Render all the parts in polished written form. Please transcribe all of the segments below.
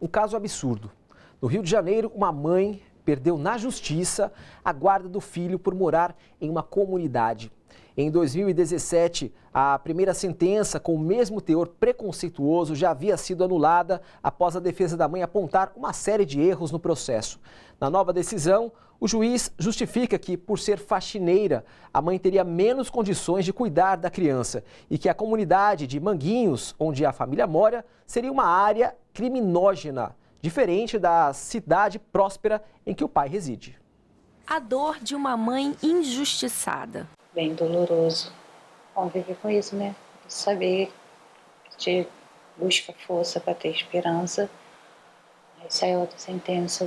Um caso absurdo. No Rio de Janeiro, uma mãe perdeu na justiça a guarda do filho por morar em uma comunidade. Em 2017, a primeira sentença com o mesmo teor preconceituoso já havia sido anulada após a defesa da mãe apontar uma série de erros no processo. Na nova decisão, o juiz justifica que, por ser faxineira, a mãe teria menos condições de cuidar da criança e que a comunidade de Manguinhos, onde a família mora, seria uma área criminógena, diferente da cidade próspera em que o pai reside. A dor de uma mãe injustiçada. Bem doloroso conviver com isso, né? Saber que te busca força para ter esperança. Aí sai outra sentença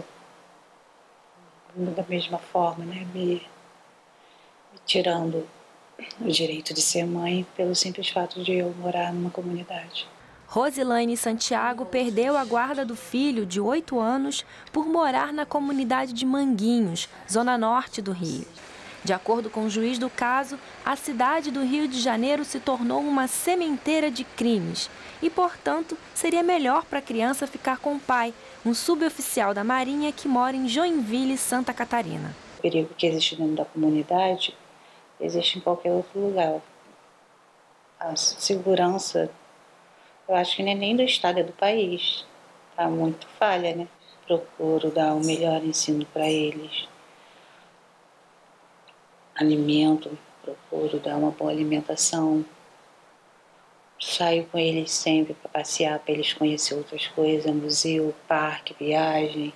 da mesma forma, né? Me tirando o direito de ser mãe pelo simples fato de eu morar numa comunidade. Rosilaine Santiago perdeu a guarda do filho de 8 anos por morar na comunidade de Manguinhos, zona norte do Rio. De acordo com o juiz do caso, a cidade do Rio de Janeiro se tornou uma sementeira de crimes e, portanto, seria melhor para a criança ficar com o pai, um suboficial da Marinha que mora em Joinville, Santa Catarina. O perigo que existe dentro da comunidade existe em qualquer outro lugar. A segurança, eu acho que não é nem do estado, é do país. Está muito falha, né? Procuro dar o melhor ensino para eles. Alimento, procuro dar uma boa alimentação. Saio com eles sempre para passear, para eles conhecer outras coisas, museu, parque, viagem.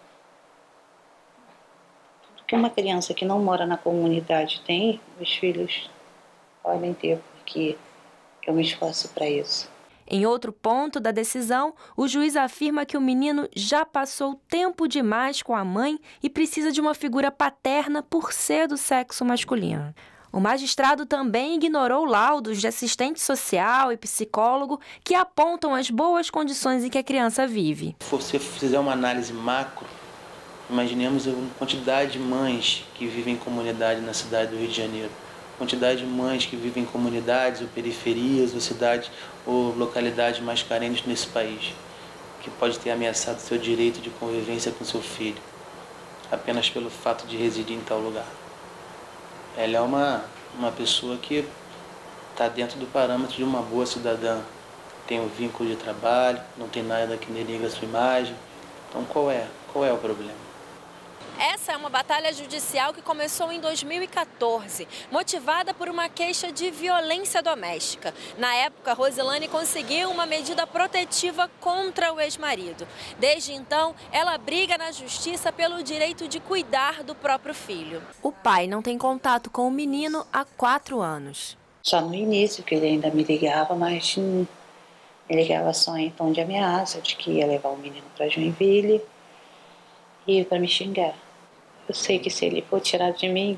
Tudo que uma criança que não mora na comunidade tem, os filhos podem ter, porque eu me esforço para isso. Em outro ponto da decisão, o juiz afirma que o menino já passou tempo demais com a mãe e precisa de uma figura paterna por ser do sexo masculino. O magistrado também ignorou laudos de assistente social e psicólogo que apontam as boas condições em que a criança vive. Se você fizer uma análise macro, imaginemos a quantidade de mães que vivem em comunidade na cidade do Rio de Janeiro. Quantidade de mães que vivem em comunidades ou periferias ou cidades ou localidades mais carentes nesse país, que pode ter ameaçado seu direito de convivência com seu filho, apenas pelo fato de residir em tal lugar. Ela é uma pessoa que está dentro do parâmetro de uma boa cidadã, tem um vínculo de trabalho, não tem nada que denigre a sua imagem. Então qual é o problema? Essa é uma batalha judicial que começou em 2014, motivada por uma queixa de violência doméstica. Na época, Rosilaine conseguiu uma medida protetiva contra o ex-marido. Desde então, ela briga na justiça pelo direito de cuidar do próprio filho. O pai não tem contato com o menino há 4 anos. Só no início, que ele ainda me ligava, mas me ligava só em tom de ameaça, de que ia levar o menino para Joinville e para me xingar. Eu sei que se ele for tirar de mim,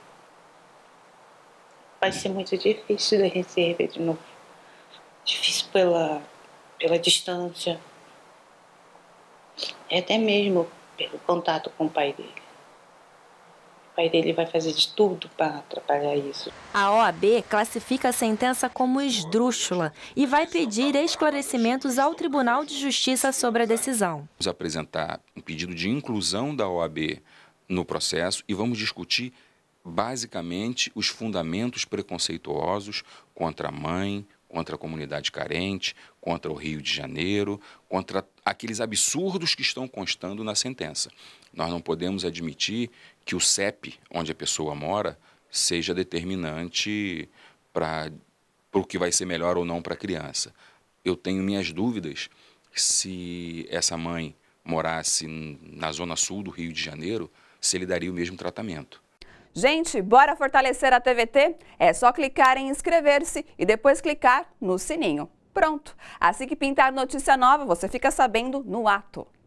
vai ser muito difícil de receber de novo. Difícil pela distância. E até mesmo pelo contato com o pai dele. O pai dele vai fazer de tudo para atrapalhar isso. A OAB classifica a sentença como esdrúxula e vai pedir esclarecimentos ao Tribunal de Justiça sobre a decisão. Vamos apresentar um pedido de inclusão da OAB no processo e vamos discutir basicamente os fundamentos preconceituosos contra a mãe, contra a comunidade carente, contra o Rio de Janeiro, contra aqueles absurdos que estão constando na sentença. Nós não podemos admitir que o CEP, onde a pessoa mora, seja determinante para o que vai ser melhor ou não para a criança. Eu tenho minhas dúvidas se essa mãe morasse na zona sul do Rio de Janeiro, se ele daria o mesmo tratamento. Gente, bora fortalecer a TVT? É só clicar em inscrever-se e depois clicar no sininho. Pronto! Assim que pintar notícia nova, você fica sabendo no ato.